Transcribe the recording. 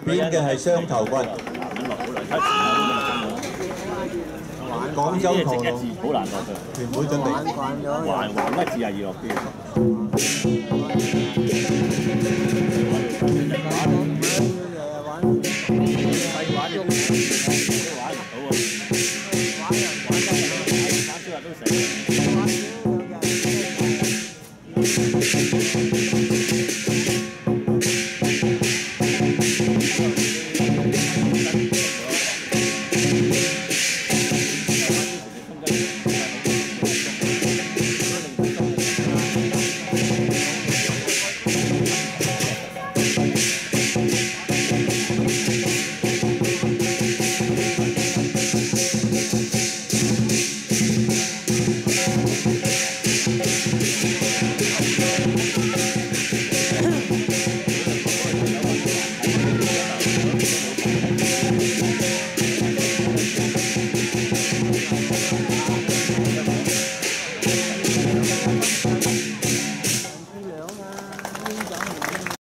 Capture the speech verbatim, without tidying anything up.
變嘅係雙頭骨。廣州螳螂好難落嘅， 全會準備。 橫橫一字係易落啲。